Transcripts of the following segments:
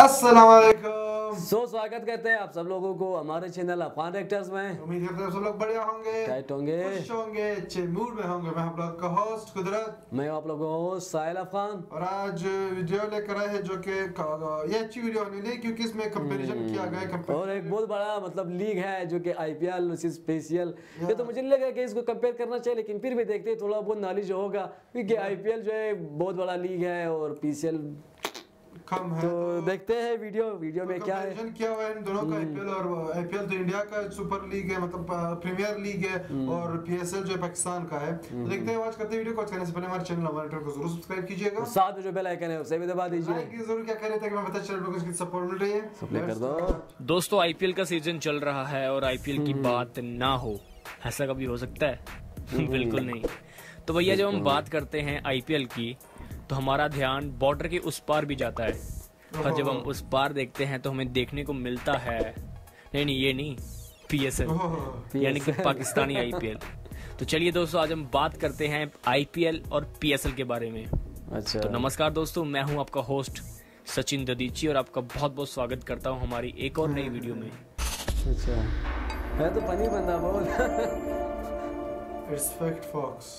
अस्सलाम वालेकुम। स्वागत करते हैं आप सब लोगों को हमारे चैनल अफगान एक्टर्स में। उम्मीद करते हैं सब लोग बढ़िया होंगे, टाइट होंगे, खुश होंगे, अच्छे मूड में होंगे। मैं आप लोग का होस्ट कुदरत, मैं आप लोगों को होस्ट साहिल अफगान। और आज वीडियो लेकर आए हैं जो कि ये अच्छी वीडियो होने नहीं क्योंकि इसमें कंपैरिजन किया गया है और एक बहुत बड़ा मतलब लीग है जो कि आईपीएल स्पेशल। ये तो मुझे नहीं लगा कि इसको कंपेयर करना चाहिए, लेकिन फिर भी देखते हैं थोड़ा बहुत नॉलेज होगा क्योंकि आईपीएल जो है बहुत बड़ा लीग है और पीसीएल कम है। तो देखते हैं वीडियो में क्या है। कंपैरिजन किया हुआ है इन दोनों का। आईपीएल तो इंडिया का सुपर लीग है, मतलब प्रीमियर लीग है, और पीएसएल जो है पाकिस्तान का है। तो देखते हैं, वॉच करते हैं वीडियो को। करने से पहले हमारे चैनल हमारे को जरूर सब्सक्राइब कीजिएगा, साथ में जो बेल आइकन है उसे भी दबा दीजिए। लाइक जरूर क्या करें ताकि मैं पता चले लोगों को सपोर्ट मिल रही है। सप्लाई कर दो। दोस्तों, आईपीएल का सीजन चल रहा है और आईपीएल की बात ना हो, ऐसा कभी हो सकता है? बिल्कुल नहीं। तो भैया जब हम बात करते हैं आईपीएल की तो हमारा ध्यान बॉर्डर के उस पार भी जाता है, और जब हम उस पार देखते हैं तो हमें देखने को मिलता है ये नहीं पीएसएल यानी कि पाकिस्तानी आईपीएल। तो चलिए दोस्तों, आज हम बात करते हैं आईपीएल और पीएसएल के बारे में। अच्छा, तो नमस्कार दोस्तों, मैं हूं आपका होस्ट सचिन ददीची और आपका बहुत बहुत स्वागत करता हूं हमारी एक और नई वीडियो में। अच्छा है तो फनी बंदा बहुत। Respect folks.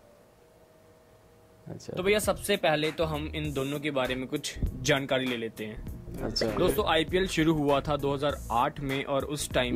अच्छा तो भैया सबसे पहले तो हम इन दोनों के बारे में कुछ जानकारी ले लेते हैं। अच्छा दोस्तों, आईपीएल शुरू हुआ था 2008 में और उस टाइम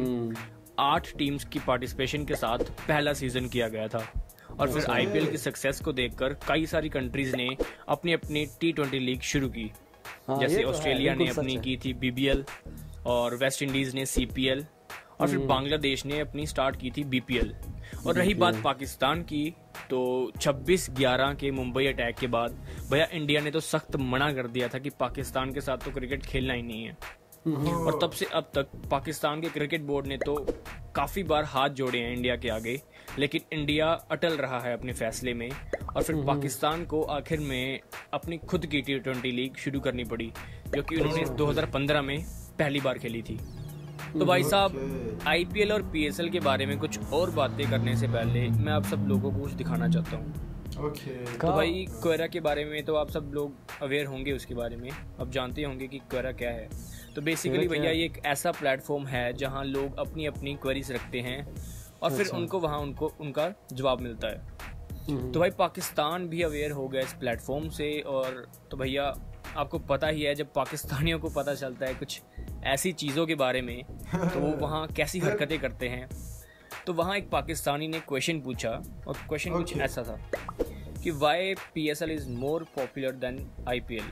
8 टीम्स की पार्टिसिपेशन के साथ पहला सीजन किया गया था। और फिर आईपीएल की सक्सेस को देखकर कई सारी कंट्रीज ने अपनी अपनी T20 लीग शुरू की। जैसे ऑस्ट्रेलिया ने अपनी की थी बीबीएल, और वेस्ट इंडीज ने सीपीएल, और फिर बांग्लादेश ने अपनी स्टार्ट की थी बीपीएल। और रही बात पाकिस्तान की, तो 26/11 के मुंबई अटैक के बाद भैया इंडिया ने तो सख्त मना कर दिया था कि पाकिस्तान के साथ तो क्रिकेट खेलना ही नहीं है। और तब से अब तक पाकिस्तान के क्रिकेट बोर्ड ने तो काफी बार हाथ जोड़े हैं इंडिया के आगे, लेकिन इंडिया अटल रहा है अपने फैसले में। और फिर पाकिस्तान को आखिर में अपनी खुद की T20 लीग शुरू करनी पड़ी, जो कि उन्होंने 2015 में पहली बार खेली थी। तो भाई साहब, आईपीएल और पीएसएल के बारे में कुछ और बातें करने से पहले मैं आप सब लोगों को कुछ दिखाना चाहता हूँ। तो भाई क्वेरा के बारे में तो आप सब लोग अवेयर होंगे, उसके बारे में अब जानते होंगे कि क्वेरा क्या है। तो बेसिकली भैया ये एक ऐसा प्लेटफॉर्म है जहाँ लोग अपनी अपनी क्वेरीज रखते हैं और फिर उनको वहाँ उनका जवाब मिलता है। तो भाई पाकिस्तान भी अवेयर हो गया इस प्लेटफॉर्म से। और तो भैया आपको पता ही है, जब पाकिस्तानियों को पता चलता है कुछ ऐसी चीज़ों के बारे में तो वो वहाँ कैसी हरकतें करते हैं। तो वहाँ एक पाकिस्तानी ने क्वेश्चन पूछा, और क्वेश्चन कुछ ऐसा था कि why PSL is more popular than IPL.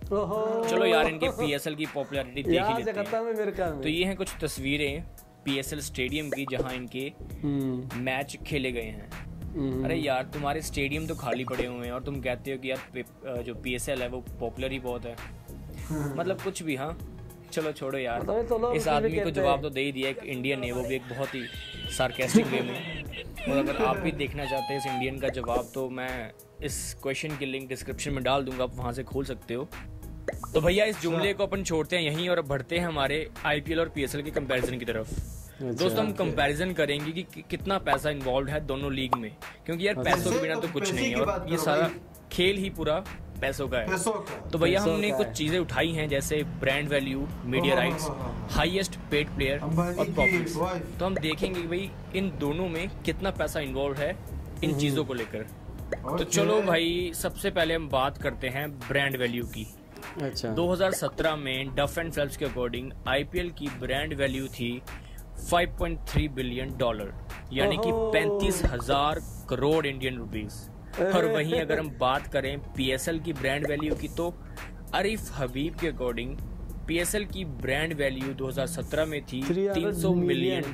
चलो यार, इनके पीएसएल की पॉपुलैरिटी देख ही लेते हैं। तो ये हैं कुछ तस्वीरें पीएसएल स्टेडियम की जहाँ इनके मैच खेले गए हैं। अरे यार, तुम्हारे स्टेडियम तो खाली पड़े हुए हैं और तुम कहते हो कि यार जो पीएसएल है वो पॉपुलर ही बहुत है। मतलब कुछ भी। हाँ चलो छोड़ो यार, इस आदमी को जवाब तो दे ही दिया एक इंडियन ने, वो भी एक बहुत ही सार्केस्टिक वे में। और अगर आप भी देखना चाहते हैं इस इंडियन का जवाब तो मैं इस क्वेश्चन की लिंक डिस्क्रिप्शन में डाल दूंगा, आप वहां से खोल सकते हो। तो भैया इस जुमले को अपन छोड़ते हैं यहीं और बढ़ते हैं हमारे आईपीएल और पीएसएल के कंपैरिजन की तरफ। दोस्तों, हम कंपैरिजन करेंगे कि कितना पैसा इन्वॉल्व है दोनों लीग में, क्योंकि यार पैसों के बिना तो कुछ नहीं है और ये सारा खेल ही पूरा पैसों का है। तो भैया हमने कुछ चीजें उठाई हैं, जैसे brand value, media rights, highest paid player और प्रॉफिट्स। तो हम देखेंगे भाई इन दोनों में कितना पैसा इन्वॉल्व है इन चीजों को लेकर। तो चलो भाई, सबसे पहले हम बात करते हैं ब्रांड वैल्यू की। अच्छा 2017 में डफ एंड फिलिप्स के अकॉर्डिंग आईपीएल की ब्रांड वैल्यू थी $5.3 बिलियन, यानी कि 35,000 करोड़ इंडियन रुपीस। और वहीं अगर हम बात करें पीएसएल की ब्रांड वैल्यू की, तो आरिफ हबीब के अकॉर्डिंग पीएसएल की ब्रांड वैल्यू 2017 में थी $300 मिलियन,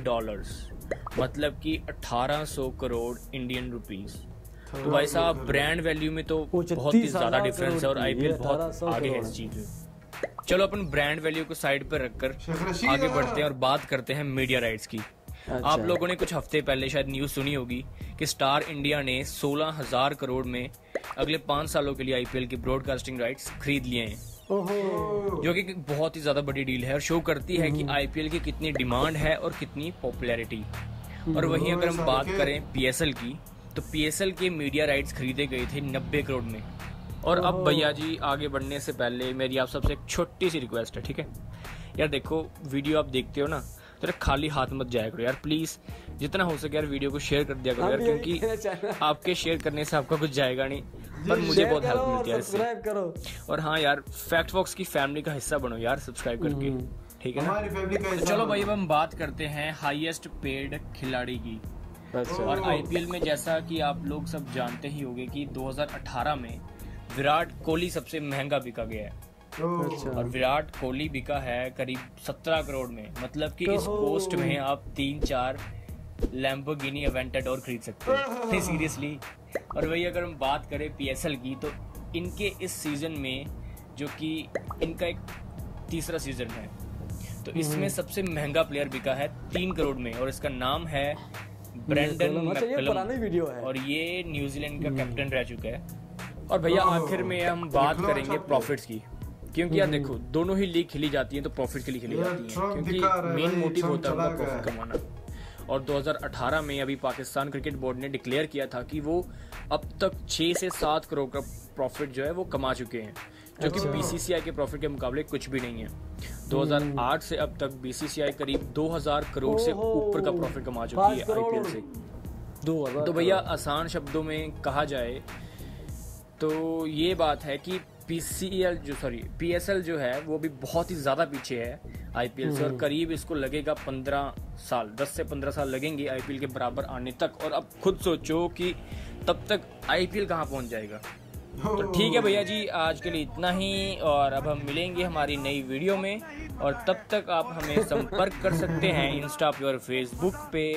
मतलब कि 1800 करोड़ इंडियन रुपीस। तो भाई साहब, ब्रांड वैल्यू में तो बहुत ही ज्यादा डिफरेंस है और आईपीएल बहुत आगे है इस चीज में। चलो अपन ब्रांड वैल्यू को साइड पर रखकर आगे बढ़ते हैं और बात करते हैं मीडिया राइट्स की। आप लोगों ने कुछ हफ्ते पहले शायद न्यूज सुनी होगी कि स्टार इंडिया ने 16,000 करोड़ में अगले 5 सालों के लिए आईपीएल की ब्रॉडकास्टिंग राइट्स खरीद लिए हैं, जो कि बहुत ही ज्यादा बड़ी डील है और शो करती है कि आईपीएल की कितनी डिमांड है और कितनी पॉपुलैरिटी। और वहीं अगर हम बात करें पीएसएल की, तो पीएसएल के मीडिया राइट्स खरीदे गए थे 90 करोड़ में, और अब भैया जी आगे बढ़ने से पहले मेरी आप सबसे एक छोटी सी रिक्वेस्ट है, ठीक है यार? देखो वीडियो आप देखते हो ना, तो खाली हाथ मत जाया करो यार, प्लीज जितना हो सके यार वीडियो को शेयर कर दिया करो यार, क्योंकि आपके शेयर करने से आपका कुछ जाएगा नहीं, पर मुझे बहुत हेल्प मिलती है इससे। और हाँ यार, फैक्ट बॉक्स की फैमिली का हिस्सा बनो यार सब्सक्राइब करके, ठीक है ना? तो चलो भाई अब हम बात करते हैं हाईएस्ट पेड खिलाड़ी की। और आईपीएल में जैसा कि आप लोग सब जानते ही होंगे कि 2018 में विराट कोहली सबसे महंगा बिका गया है। और विराट कोहली बिका है करीब 17 करोड़ में, मतलब कि इस पोस्ट में आप 3-4 लैम्बोर्गिनी अवेंटाडोर खरीद सकते हैं सीरियसली। और वही अगर हम बात करें पीएसएल की, तो इनके इस सीजन में, जो कि इनका एक तीसरा सीजन है, तो इसमें सबसे महंगा प्लेयर बिका है 3 करोड़ में, और इसका नाम है ब्रेंडन मैककलम, और ये न्यूजीलैंड का कैप्टन रह चुका है। और भैया आखिर में हम बात करेंगे प्रॉफिट्स की, क्योंकि यार देखो दोनों ही लीग खेली जाती है तो प्रॉफिट के लिए खेली जाती है, क्योंकि मेन मोटिव होता है उनका प्रॉफिट कमाना। और 2018 में अभी पाकिस्तान क्रिकेट बोर्ड ने डिक्लेयर किया था कि वो अब तक 6 से 7 करोड़ का प्रॉफिट जो है वो कमा चुके हैं, जो कि बीसीसीआई के प्रॉफिट के मुकाबले कुछ भी नहीं है। 2008 से अब तक बीसीसीआई करीब 2000 करोड़ से ऊपर का प्रॉफिट कमा चुकी है आईपीएल से। तो भैया आसान शब्दों में कहा जाए तो ये बात है कि पीएसएल जो है वो भी बहुत ही ज़्यादा पीछे है आईपीएल से, और करीब इसको लगेगा 15 साल, 10 से 15 साल लगेंगे आईपीएल के बराबर आने तक। और अब खुद सोचो कि तब तक आईपीएल कहाँ पहुँच जाएगा। तो ठीक है भैया जी, आज के लिए इतना ही, और अब हम मिलेंगे हमारी नई वीडियो में, और तब तक आप हमें संपर्क कर सकते हैं इंस्टा पे और फेसबुक पे।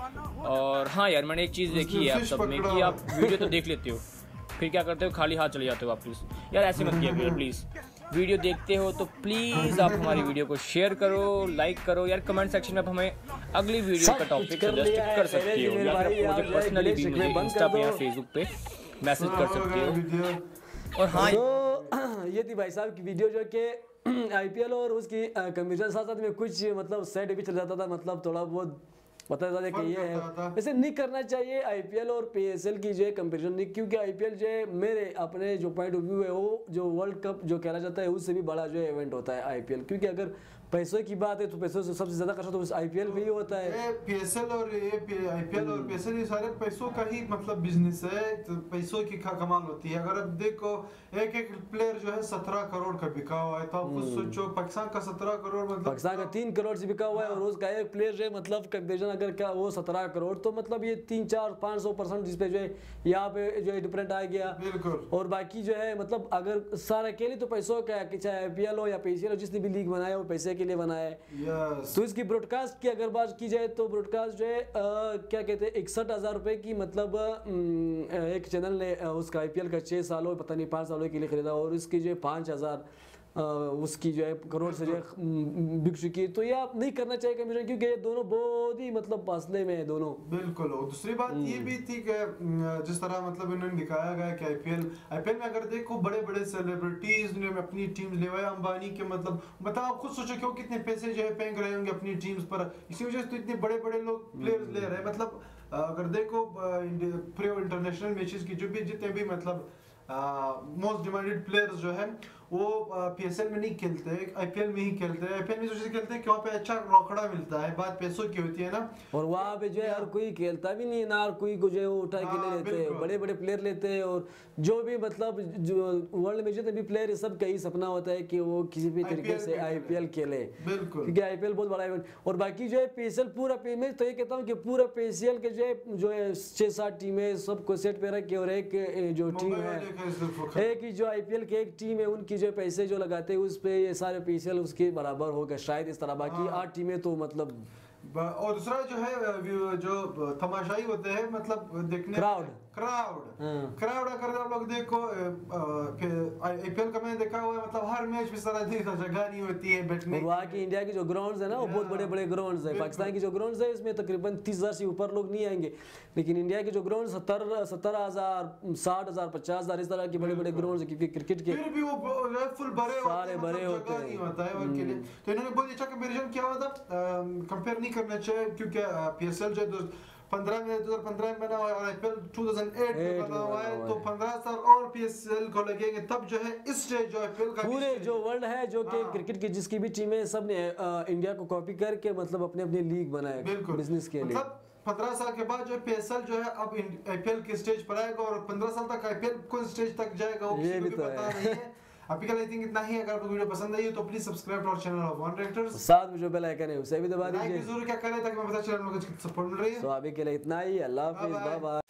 और हाँ यार, मैंने एक चीज़ देखी है आप सब में कि आप वीडियो तो देख लेते हो, फिर क्या करते हो, खाली हाथ चले जाते हो वापस। यार ऐसे मत किया करो प्लीज़, वीडियो देखते हो तो प्लीज़ आप हमारी वीडियो को शेयर करो, लाइक करो यार। कमेंट सेक्शन में आप हमें अगली वीडियो का टॉपिक सजेस्ट कर सकती हो, या फिर मुझे पर्सनली भी मुझे इंस्टा पे या फेसबुक पे मैसेज कर सकती हो। और हाँ, ये थी भाई साहब की वीडियो जो कि आईपीएल और उसकी कंपटीशन साथ साथ में कुछ मतलब सेट भी चल जाता था, मतलब थोड़ा बहुत पता था कि ये है, वैसे नहीं करना चाहिए आईपीएल और पीएसएल की जो है कंपटीशन नहीं, क्योंकि आईपीएल जो है मेरे अपने जो पॉइंट ऑफ व्यू है वो जो वर्ल्ड कप जो खेला जाता है उससे भी बड़ा जो है इवेंट होता है आईपीएल, क्योंकि अगर पैसों की बात है तो पैसों से सबसे ज्यादा खर्च तो आईपीएल में ही होता है। पीएसएल और ये आईपीएल और पीएसएल ये सारे पैसों का ही मतलब बिजनेस है, तो पैसों की कमाल होती है। अगर अब देखो एक प्लेयर जो है 17 करोड़ का बिका हुआ है, तो आप खुद सोचो पाकिस्तान का 17 करोड़ मतलब पाकिस्तान का 3 करोड़ से बिका हुआ है, और उसका एक प्लेयर जो है मतलब कंपटीशन अगर क्या वो 17 करोड़, तो मतलब ये 3-4-500% जिसपे जो है यहाँ पे जो है डिफरेंट आ गया। बिल्कुल। और बाकी जो है मतलब अगर सारा अकेले तो पैसों का, चाहे आईपीएल हो या पीसीएल हो, जिसने भी लीग बनाया वो पैसे के लिए बनाया है। तो इसकी ब्रॉडकास्ट की अगर बात की जाए तो ब्रॉडकास्ट जो है क्या कहते हैं 61,000 रुपए की, मतलब एक चैनल ने उसका आईपीएल का 6 सालों पता नहीं 5 सालों के लिए खरीदा, और इसकी जो है 5,000 उसकी जो है करोड़ से जो है बिक चुकी है। तो ये आप नहीं करना चाहिए कमीशन, क्योंकि ये दोनों बहुत ही मतलब फासले में है दोनों। बिल्कुल। और दूसरी बात ये भी थी कि जिस तरह मतलब इन्होंने दिखाया गया कि आईपीएल में अगर देखो बड़े बड़े सेलिब्रिटीज ने अपनी टीम ले, अंबानी के मतलब बताओ खुद सोचो क्यों कितने पैसे जो है फेंक रहे होंगे अपनी टीम्स पर, इसी वजह से तो इतने बड़े बड़े लोग प्लेयर्स ले रहे हैं। मतलब अगर देखो प्री इंटरनेशनल मैचेस की जो भी जितने भी मतलब मोस्ट डिमांडेड प्लेयर्स जो है वो पीएसएल में नहीं खेलते, आईपीएल में ही खेलते हैं। आईपीएल में सोचिए खेलते हैं कि वहाँ पे अच्छा रोकड़ा मिलता है, बात पैसों की होती है ना, और वहाँ पे जो है हर कोई खेलता भी नहीं ना, हर कोई को जो है वो उठा के ले लेते हैं, बड़े बड़े प्लेयर लेते हैं। और जो भी मतलब जो वर्ल्ड में जितने भी प्लेयर है सब का ही सपना होता है कि वो किसी भी तरीके से आईपीएल खेले, क्योंकि आईपीएल बहुत बड़ा इवेंट। और बाकी जो है पीएसएल पूरा मैं तो ये कहता हूँ कि पूरा पीएसएल के जो है 6-7 टीमें सबको सेट पे रखे, और एक जो टीम है, एक ही जो आईपीएल की एक टीम है, उनकी जो पैसे जो लगाते हैं उस पे ये सारे पीएसएल उसके बराबर होगा शायद इस तरह। बाकी 8 टीमें तो मतलब, और दूसरा जो है जो तमाशाई होते हैं मतलब देखने क्राउड अगर आप लोग देखो आईपीएल का मैंने देखा हुआ है, मतलब हर मैच में सारा जगह नहीं होती है बैठने। वहाँ की इंडिया की जो ग्राउंड्स है ना वो बहुत बड़े बड़े ग्राउंड्स है, पाकिस्तान की जो ग्राउंड्स है इसमें तकरीबन 30,000 से ऊपर लोग नहीं आएंगे, लेकिन इंडिया के जो ग्राउंड 70,000 60,000 50,000 इस तरह के बड़े बड़े ग्राउंड्स है, क्योंकि क्रिकेट के फिर भी वो फुल भरे सारे भरे होते हैं, नहीं होता है उनके लिए। तो इन्होंने बहुत अच्छा कंपैरिजन किया हुआ था, कंपेयर नहीं करना चाहिए, क्योंकि पीएसएल जो 2015 में बना हुआ है और आईपीएल 2008 में बना हुआ है, तो 15 साल और पीएसएल को लगेंगे तब जो है इस स्टेज जो आईपीएल का पूरे जो वर्ल्ड है जो कि क्रिकेट की जिसकी भी टीमें सब ने इंडिया को कॉपी करके मतलब अपने अपने लीग बनाए बिजनेस के लिए। मतलब 15 साल के बाद जो पीएसएल जो है अब आईपीएल के स्टेज पर आएगा और 15 साल तक आईपीएल कौन स्टेज तक जाएगा वो किसी को भी पता नहीं है। अभी कल आई थिंक इतना ही। अगर आपको वीडियो पसंद आई तो please subscribe to our channel of one directors, साथ में जो बेल आइकन है उसे भी दबा दीजिए। लाइक जरूर क्या करें ताकि मैं पता चले लोगों को सपोर्ट मिल रही है। तो अभी के लिए इतना ही। अल्लाह हाफिज़, बाय बाय।